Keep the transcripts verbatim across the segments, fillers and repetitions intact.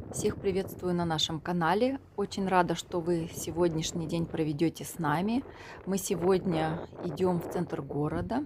Всех приветствую на нашем канале. Очень рада, что вы сегодняшний день проведете с нами. Мы сегодня идем в центр города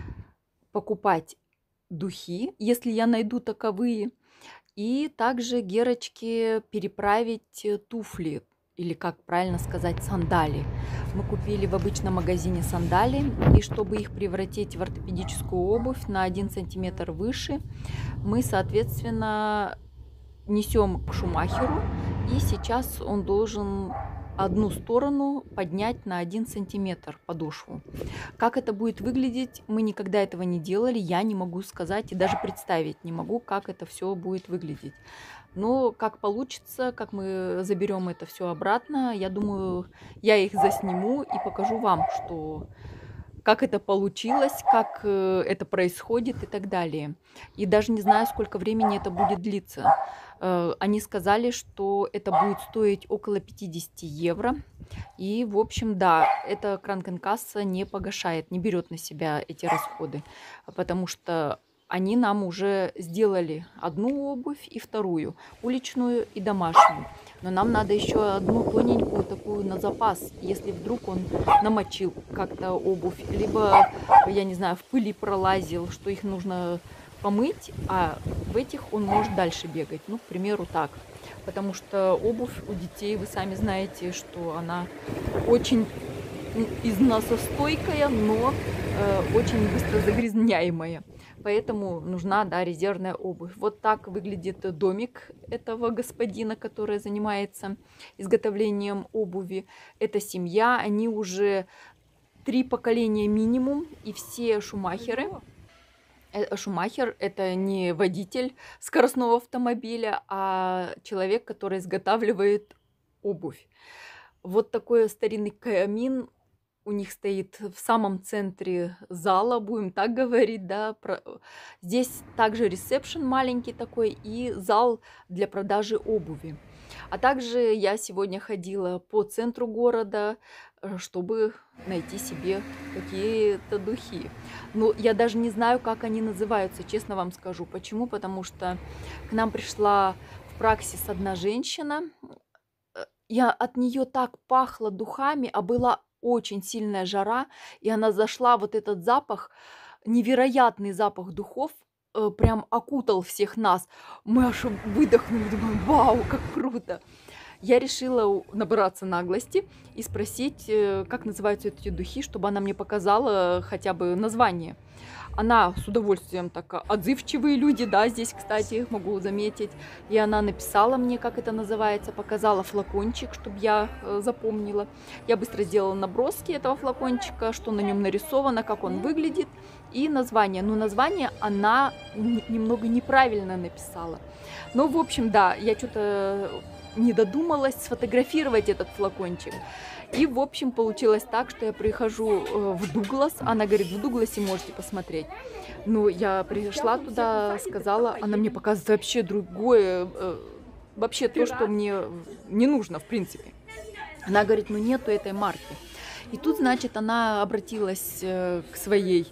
покупать духи, если я найду таковые, и также Герочке переправить туфли, или, как правильно сказать, сандали. Мы купили в обычном магазине сандали, и чтобы их превратить в ортопедическую обувь на один сантиметр выше, мы, соответственно, несем к шумахеру, и сейчас он должен одну сторону поднять на один сантиметр подошву. Как это будет выглядеть, мы никогда этого не делали, я не могу сказать и даже представить не могу, как это все будет выглядеть. Но как получится, как мы заберем это все обратно, я думаю, я их засниму и покажу вам, что как это получилось, как э, это происходит и так далее. И даже не знаю, сколько времени это будет длиться. Э, Они сказали, что это будет стоить около пятьдесят евро. И, в общем, да, эта кранкенкасса не погашает, не берет на себя эти расходы, потому что они нам уже сделали одну обувь и вторую, уличную и домашнюю. Но нам надо еще одну тоненькую такую на запас, если вдруг он намочил как-то обувь, либо, я не знаю, в пыли пролазил, что их нужно помыть, а в этих он может дальше бегать. Ну, к примеру, так. Потому что обувь у детей, вы сами знаете, что она очень износостойкая, но э, очень быстро загрязняемая. Поэтому нужна, да, резервная обувь. Вот так выглядит домик этого господина, который занимается изготовлением обуви. Это семья, они уже три поколения минимум, и все шумахеры. Э, Шумахер — это не водитель скоростного автомобиля, а человек, который изготавливает обувь. Вот такой старинный камин у них стоит в самом центре зала, будем так говорить, да. Про- Здесь также ресепшн маленький такой и зал для продажи обуви. А также я сегодня ходила по центру города, э, чтобы найти себе какие-то духи. Ну, я даже не знаю, как они называются, честно вам скажу. Почему? Потому что к нам пришла в праксис одна женщина, э, я от нее так пахло духами, а была очень сильная жара, и она зашла, вот этот запах, невероятный запах духов, э, прям окутал всех нас. Мы аж выдохнули, думаем, вау, как круто. Я решила у- набраться наглости и спросить, э, как называются эти духи, чтобы она мне показала хотя бы название. Она с удовольствием так, а, отзывчивые люди, да, здесь, кстати, могу заметить. И она написала мне, как это называется, показала флакончик, чтобы я э, запомнила. Я быстро сделала наброски этого флакончика, что на нем нарисовано, как он выглядит, и название. Но название она н- немного неправильно написала. Ну, в общем, да, я что-то не додумалась сфотографировать этот флакончик. И, в общем, получилось так, что я прихожу э, в Дуглас. Она говорит, в Дугласе можете посмотреть. Ну, я пришла туда, сказала, она мне показывает вообще другое, э, вообще то, что мне не нужно, в принципе. Она говорит, ну нету этой марки. И тут, значит, она обратилась э, к своей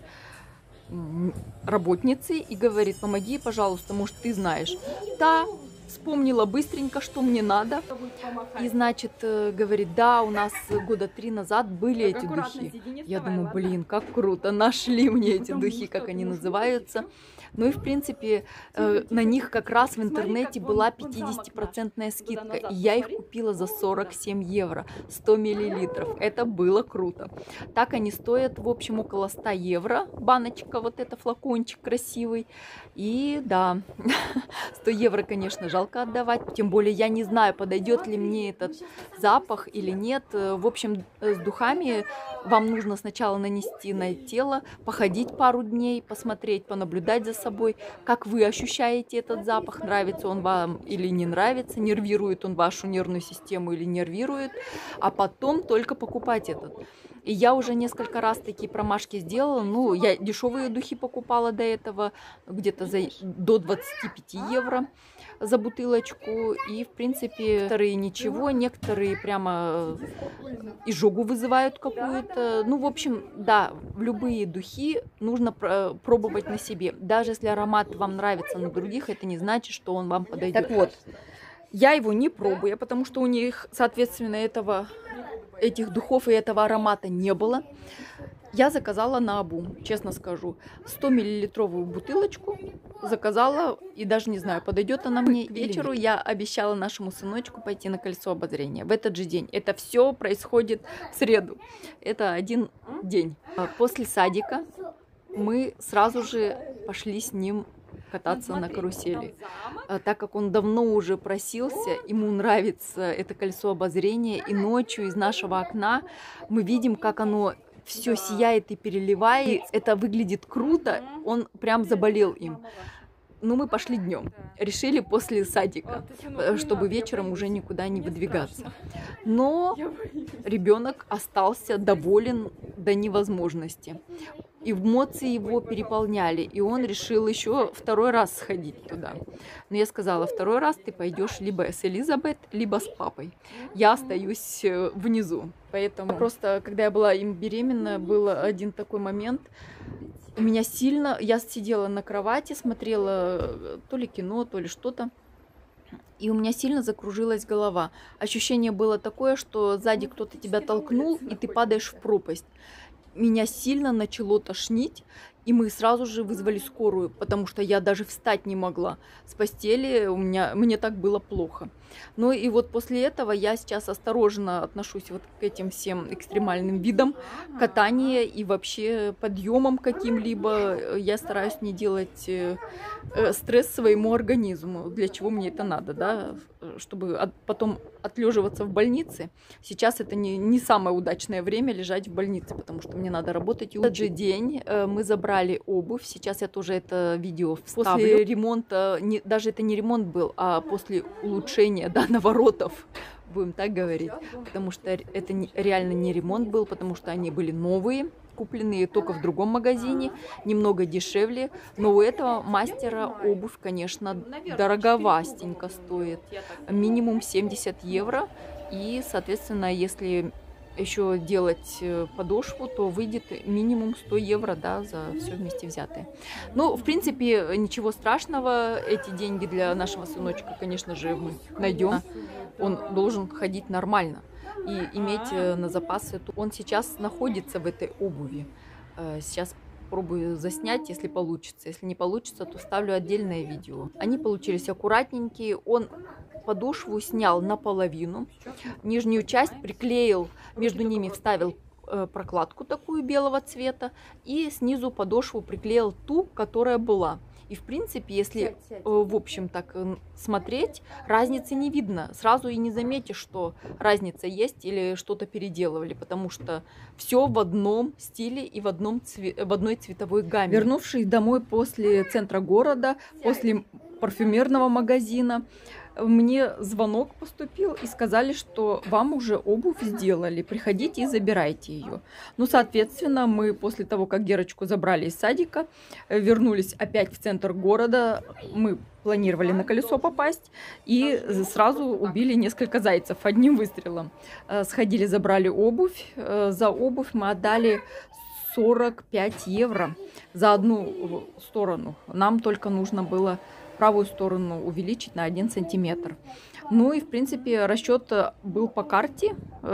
м, работнице и говорит, помоги, пожалуйста, может, ты знаешь. Да, вспомнила быстренько, что мне надо. И, значит, э, говорит, да, у нас года три назад были эти духи. Я думаю, блин, как круто, нашли мне эти духи, как они называются. Ну и, в принципе, э, на них как раз в интернете была пятидесятипроцентная скидка. И я их купила за сорок семь евро, сто миллилитров. Это было круто. Так они стоят, в общем, около ста евро. Баночка, вот эта, флакончик красивый. И да, сто евро, конечно, жалко отдавать. Тем более я не знаю, подойдет ли мне этот запах или нет. Э, В общем, э, с духами вам нужно сначала нанести на тело, походить пару дней, посмотреть, понаблюдать за собой, как вы ощущаете этот запах, нравится он вам или не нравится, нервирует он вашу нервную систему или нервирует, а потом только покупать этот. И я уже несколько раз такие промашки сделала. Ну, я дешевые духи покупала до этого, где-то за, до двадцати пяти евро за бутылочку. И, в принципе, некоторые ничего, некоторые прямо изжогу вызывают какую-то. Ну, в общем, да, любые духи нужно про- пробовать на себе. Даже если аромат вам нравится на других, это не значит, что он вам Так подойдет. вот, Я его не пробую, потому что у них, соответственно, этого, этих духов и этого аромата не было. Я заказала наобум, честно скажу, сто миллилитровую бутылочку заказала, и даже не знаю, подойдет она мне. К вечеру я обещала нашему сыночку пойти на колесо обозрения в этот же день. Это все происходит в среду. Это один день. После садика мы сразу же пошли с ним кататься на карусели. Так как он давно уже просился, ему нравится это колесо обозрения, и ночью из нашего окна мы видим, как оно все сияет и переливает. Это выглядит круто, он прям заболел им. Ну, мы пошли днем. Решили после садика, чтобы вечером уже никуда не выдвигаться. Но ребенок остался доволен до невозможности. И эмоции его переполняли, и он решил еще второй раз сходить туда. Но я сказала, второй раз ты пойдешь либо с Элизабет, либо с папой. Я остаюсь внизу. Поэтому просто, когда я была им беременна, был один такой момент. У меня сильно... Я сидела на кровати, смотрела то ли кино, то ли что-то. И у меня сильно закружилась голова. Ощущение было такое, что сзади кто-то тебя толкнул, и ты падаешь в пропасть. Меня сильно начало тошнить, и мы сразу же вызвали скорую, потому что я даже встать не могла с постели, у меня, мне так было плохо. Ну и вот после этого я сейчас осторожно отношусь вот к этим всем экстремальным видам катания и вообще подъемам каким-либо. Я стараюсь не делать стресс своему организму, для чего мне это надо, да, чтобы потом отлеживаться в больнице. Сейчас это не, не самое удачное время лежать в больнице, потому что мне надо работать и учить. В этот же день мы забрали обувь, сейчас я тоже это видео вставлю. После ремонта, не, даже это не ремонт был, а после улучшения, да, наворотов, будем так говорить, потому что это не, реально не ремонт был, потому что они были новые, купленные только в другом магазине, немного дешевле, но у этого мастера обувь, конечно, дороговастенько стоит, минимум семьдесят евро, и, соответственно, если еще делать подошву, то выйдет минимум сто евро, да, за все вместе взятое. Ну, в принципе, ничего страшного, эти деньги для нашего сыночка, конечно же, мы найдем, он должен ходить нормально и иметь на запас эту. Он сейчас находится в этой обуви. Сейчас пробую заснять, если получится. Если не получится, то ставлю отдельное видео. Они получились аккуратненькие. Он подошву снял наполовину. Нижнюю часть приклеил, между ними вставил прокладку такую белого цвета. И снизу подошву приклеил ту, которая была. И в принципе, если в общем так смотреть, разницы не видно. Сразу и не заметишь, что разница есть или что-то переделывали, потому что все в одном стиле и в, одном цве... в одной цветовой гамме. Вернувшись домой после центра города, после парфюмерного магазина, мне звонок поступил и сказали, что вам уже обувь сделали, приходите и забирайте ее. Ну, соответственно, мы после того, как Герочку забрали из садика, вернулись опять в центр города. Мы планировали на колесо попасть и сразу убили несколько зайцев одним выстрелом. Сходили, забрали обувь. За обувь мы отдали сорок пять евро за одну сторону. Нам только нужно было правую сторону увеличить на один сантиметр. Ну и, в принципе, расчет был по карте.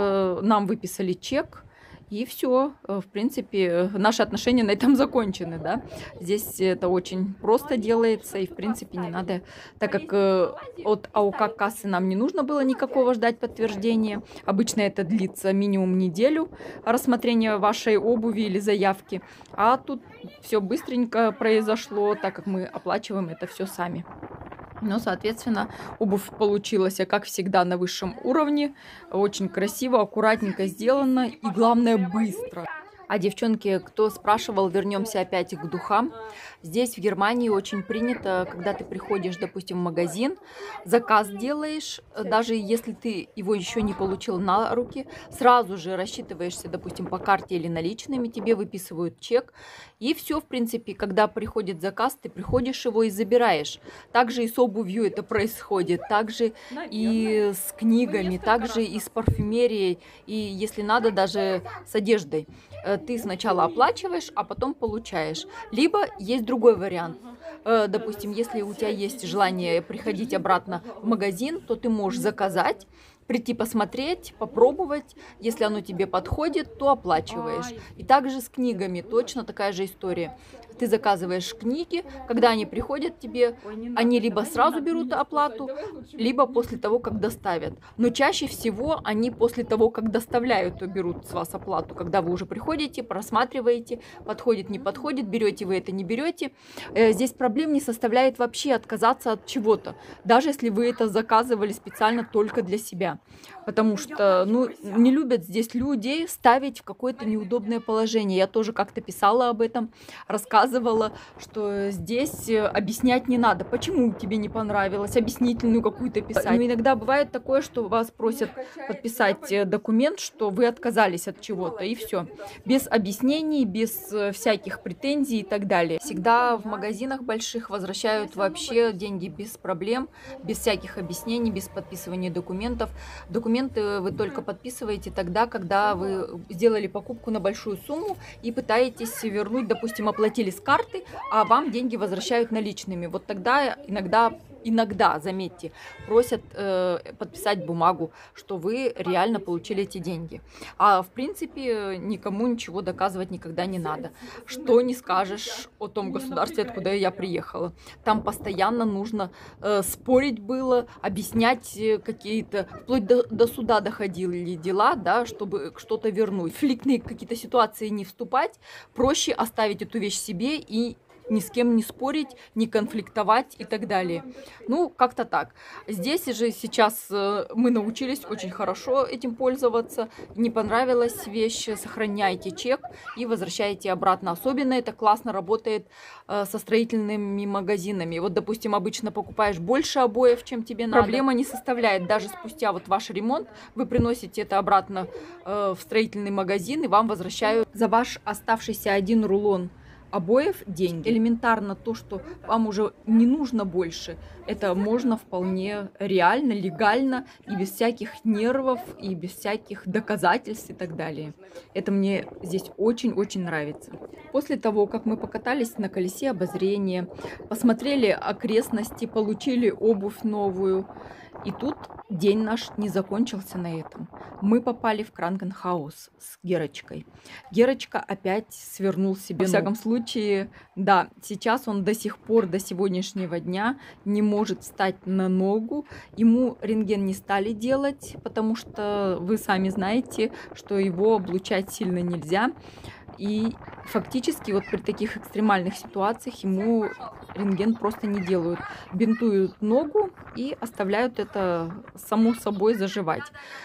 Нам выписали чек. И все, в принципе, наши отношения на этом закончены, да. Здесь это очень просто делается, и, в принципе, не надо, так как от АОК кассы нам не нужно было никакого ждать подтверждения. Обычно это длится минимум неделю, рассмотрение вашей обуви или заявки. А тут все быстренько произошло, так как мы оплачиваем это все сами. Но, соответственно, обувь получилась, как всегда, на высшем уровне. Очень красиво, аккуратненько сделано и, главное, быстро. А девчонки, кто спрашивал, вернемся опять к духам. Здесь в Германии очень принято, когда ты приходишь, допустим, в магазин, заказ делаешь, даже если ты его еще не получил на руки, сразу же рассчитываешься, допустим, по карте или наличными, тебе выписывают чек. И все, в принципе, когда приходит заказ, ты приходишь его и забираешь. Также и с обувью это происходит, также и с книгами, также и с парфюмерией, и, если надо, даже с одеждой. э, ты сначала оплачиваешь, а потом получаешь. Либо есть другой вариант. Э, Допустим, если у тебя есть желание приходить обратно в магазин, то ты можешь заказать, прийти посмотреть, попробовать. Если оно тебе подходит, то оплачиваешь. И также с книгами точно такая же история. Ты заказываешь книги, когда они приходят тебе, они либо сразу берут оплату, либо после того, как доставят. Но чаще всего они после того, как доставляют, то берут с вас оплату. Когда вы уже приходите, просматриваете, подходит, не подходит, берете вы это, не берете. Здесь проблем не составляет вообще отказаться от чего-то, даже если вы это заказывали специально только для себя. Потому что, ну, не любят здесь людей ставить в какое-то неудобное положение. Я тоже как-то писала об этом, рассказывала, что здесь объяснять не надо, почему тебе не понравилось, объяснительную какую-то писать. Но иногда бывает такое, что вас просят подписать документ, что вы отказались от чего-то, и все. Без объяснений, без всяких претензий и так далее. Всегда в магазинах больших возвращают вообще деньги без проблем, без всяких объяснений, без подписывания документов. Документы вы только подписываете тогда, когда вы сделали покупку на большую сумму и пытаетесь вернуть, допустим, оплатили с карты, а вам деньги возвращают наличными. Вот тогда иногда, иногда, заметьте, просят э, подписать бумагу, что вы реально получили эти деньги. А в принципе никому ничего доказывать никогда не надо. Что не скажешь о том государстве, откуда я приехала. Там постоянно нужно э, спорить было, объяснять какие-то, вплоть до, до суда доходили дела, да, чтобы что-то вернуть. В конфликтные какие-то ситуации не вступать, проще оставить эту вещь себе и ни с кем не спорить, не конфликтовать и так далее. Ну, как-то так. Здесь же сейчас мы научились очень хорошо этим пользоваться. Не понравилась вещь, сохраняйте чек и возвращаете обратно. Особенно это классно работает со строительными магазинами. Вот, допустим, обычно покупаешь больше обоев, чем тебе надо. Проблема не составляет. Даже спустя вот ваш ремонт вы приносите это обратно в строительный магазин и вам возвращают за ваш оставшийся один рулон обоев деньги. Элементарно то, что вам уже не нужно больше, это можно вполне реально, легально и без всяких нервов, и без всяких доказательств и так далее. Это мне здесь очень-очень нравится. После того, как мы покатались на колесе обозрения, посмотрели окрестности, получили обувь новую, и тут день наш не закончился на этом. Мы попали в Кранкенхаус с Герочкой. Герочка опять свернул себе. Во всяком случае, да, сейчас он до сих пор, до сегодняшнего дня не может встать на ногу. Ему рентген не стали делать, потому что вы сами знаете, что его облучать сильно нельзя. И фактически вот при таких экстремальных ситуациях ему рентген просто не делают. Бинтуют ногу и оставляют это само собой заживать.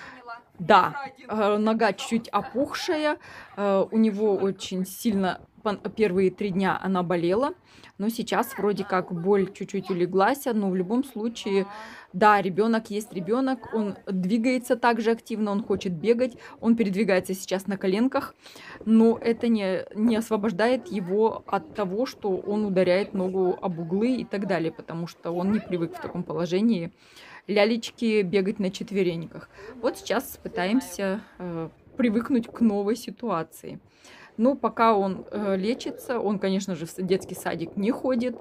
Да, нога чуть-чуть опухшая, у него очень сильно первые три дня она болела, но сейчас вроде как боль чуть-чуть улеглась, но в любом случае, да, ребенок есть ребенок, он двигается также активно, он хочет бегать, он передвигается сейчас на коленках, но это не, не освобождает его от того, что он ударяет ногу об углы и так далее, потому что он не привык в таком положении лялечки бегать на четвереньках. Вот сейчас пытаемся э, привыкнуть к новой ситуации. Но пока он э, лечится, он, конечно же, в детский садик не ходит.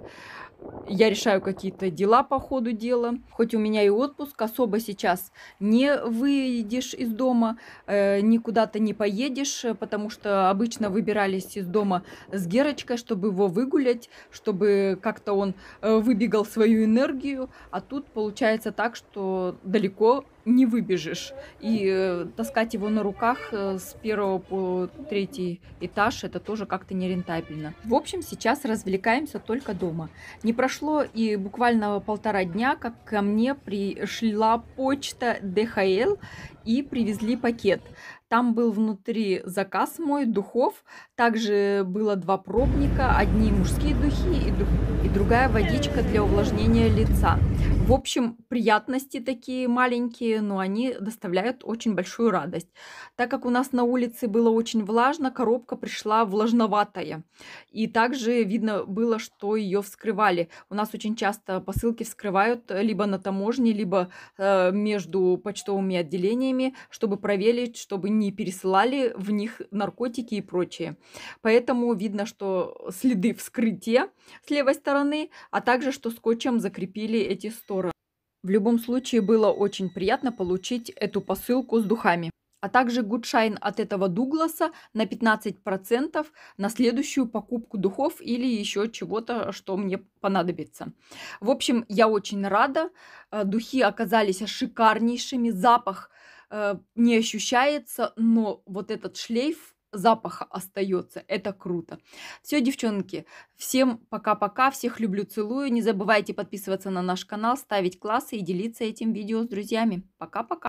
Я решаю какие-то дела по ходу дела. Хоть у меня и отпуск, особо сейчас не выйдешь из дома, э, никуда-то не поедешь, потому что обычно выбирались из дома с Герочкой, чтобы его выгулять, чтобы как-то он э, выбегал свою энергию. А тут получается так, что далеко не выбежишь. И э, таскать его на руках э, с первого по третий этаж, это тоже как-то нерентабельно. В общем, сейчас развлекаемся только дома. Не прошло и буквально полтора дня, как ко мне пришла почта дэ ха эл и привезли пакет. Там был внутри заказ мой, духов. Также было два пробника, одни мужские духи и, друг, и другая водичка для увлажнения лица. В общем, приятности такие маленькие, но они доставляют очень большую радость. Так как у нас на улице было очень влажно, коробка пришла влажноватая. И также видно было, что ее вскрывали. У нас очень часто посылки вскрывают либо на таможне, либо э, между почтовыми отделениями, чтобы проверить, чтобы не пересылали в них наркотики и прочее. Поэтому видно, что следы вскрытия с левой стороны, а также, что скотчем закрепили эти стороны. В любом случае было очень приятно получить эту посылку с духами. А также гудшайн от этого Дугласа на пятнадцать процентов на следующую покупку духов или еще чего-то, что мне понадобится. В общем, я очень рада. Э, Духи оказались шикарнейшими. Запах э, не ощущается, но вот этот шлейф запаха остается. Это круто. Все, девчонки, всем пока-пока. Всех люблю, целую. Не забывайте подписываться на наш канал, ставить классы и делиться этим видео с друзьями. Пока-пока.